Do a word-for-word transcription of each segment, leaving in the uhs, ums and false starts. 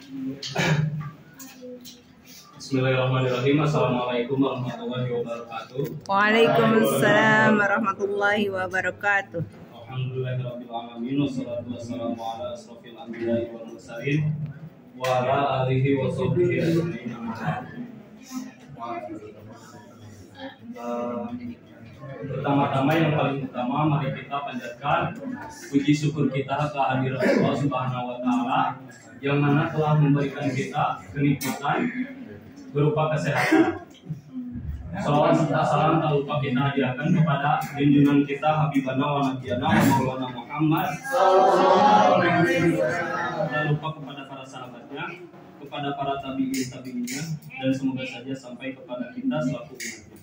Bismillahirrahmanirrahim. Assalamualaikum warahmatullahi wabarakatuh. Waalaikumsalam warahmatullahi wabarakatuh. Alhamdulillahirabbil alamin wassalatu wassalamu ala asrofil anbiya'i wal mursalin wa ala alihi wa sahbihi ajmain. Uh, Pertama-tama yang paling utama, mari kita panjatkan puji syukur kita kehadirat Allah Subhanahu wa taala yang mana telah memberikan kita kenikmatan berupa kesehatan. Salawat serta salam tak lupa kita hadiahkan kepada junjungan kita Habibana wa Nabiyana Maulana Muhammad sallallahu alaihi wasallam. Tak lupa kepada para sahabatnya, kepada para tabi'in tabi'innya, dan semoga saja sampai kepada kita selaku umatnya.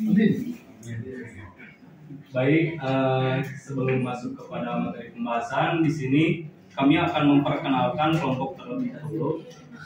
Baik, uh, sebelum masuk kepada materi pembahasan di sini, kami akan memperkenalkan kelompok terlebih dahulu.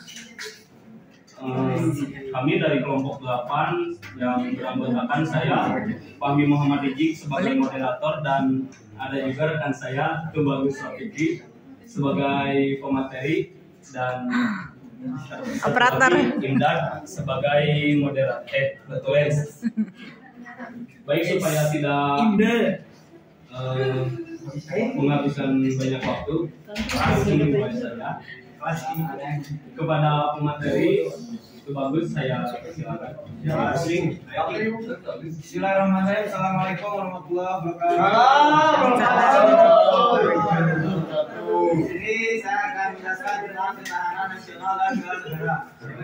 Uh, kami dari kelompok delapan yang beranggotakan saya, Fahmi Muhammad Rijik sebagai moderator, dan ada juga rekan saya, Tubagus Rafiki sebagai pemateri, dan operator Imdad sebagai moderator. Eh, betul. Baik, supaya tidak uh, menghabiskan banyak waktu, langsung dimulai saja. Kepada pemateri itu bagus, saya silakan. Bismillahirrahmanirrahim. Assalamualaikum warahmatullahi wabarakatuh. Ini saya akan menjelaskan tentang ketahanan nasional dan bela negara.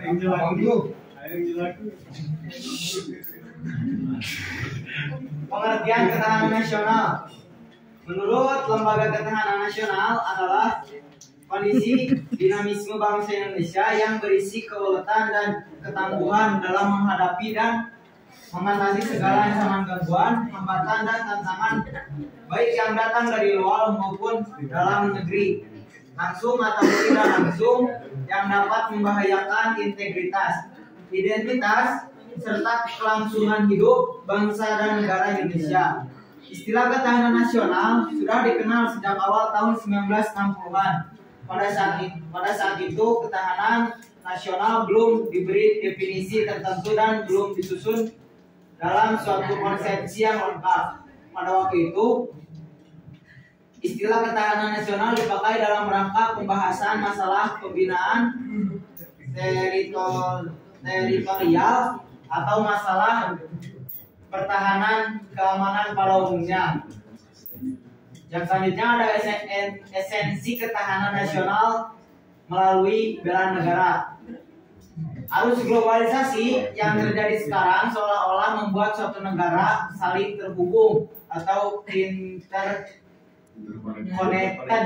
Pengertian ketahanan nasional. Menurut Lembaga Ketahanan Nasional adalah kondisi dinamisme bangsa Indonesia yang berisi keuletan dan ketangguhan dalam menghadapi dan mengatasi segala ancaman gangguan, hambatan dan tantangan baik yang datang dari luar maupun dalam negeri, langsung atau tidak langsung, yang dapat membahayakan integritas, identitas, serta kelangsungan hidup bangsa dan negara Indonesia. Istilah ketahanan nasional sudah dikenal sejak awal tahun sembilan belas enam puluhan. Pada saat itu, pada saat itu ketahanan nasional belum diberi definisi tertentu dan belum disusun dalam suatu konsepsi yang lengkap. Pada waktu itu, istilah ketahanan nasional dipakai dalam rangka pembahasan masalah pembinaan teritorial teritorial atau masalah pertahanan keamanan pada umumnya. Yang selanjutnya ada esensi ketahanan nasional melalui bela negara. Arus globalisasi yang terjadi sekarang seolah-olah membuat suatu negara saling terhubung atau interconnected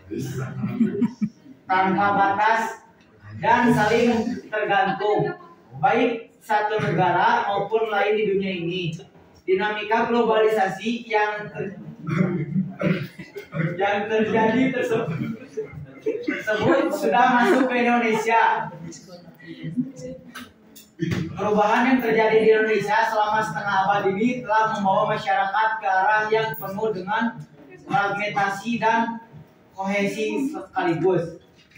tanpa batas dan saling tergantung, baik satu negara maupun lain di dunia ini. Dinamika globalisasi yang ter yang terjadi tersebut, tersebut sudah masuk ke Indonesia. Perubahan yang terjadi di Indonesia selama setengah abad ini telah membawa masyarakat ke arah yang penuh dengan fragmentasi dan kohesi sekaligus.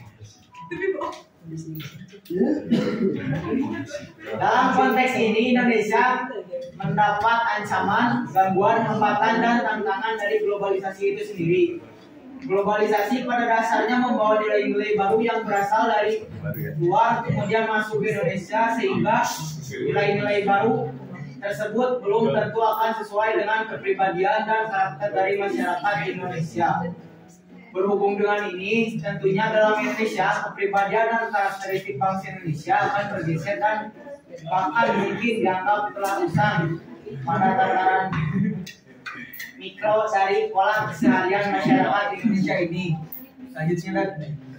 Dalam konteks ini, Indonesia mendapat ancaman, gangguan, hambatan, dan tantangan dari globalisasi itu sendiri. Globalisasi pada dasarnya membawa nilai-nilai baru yang berasal dari luar kemudian masuk ke Indonesia, sehingga nilai-nilai baru tersebut belum tentu akan sesuai dengan kepribadian dan karakter dari masyarakat Indonesia. Berhubung dengan ini, tentunya dalam Indonesia, kepribadian dan karakteristik bangsa Indonesia akan bergeser dan bahkan mungkin dianggap telah usang pada tataran mikro dari pola keseharian masyarakat Indonesia ini. Selanjutnya,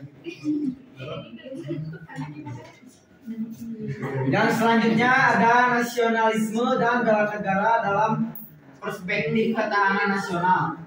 yang selanjutnya ada nasionalisme dan bela negara dalam perspektif ketahanan nasional.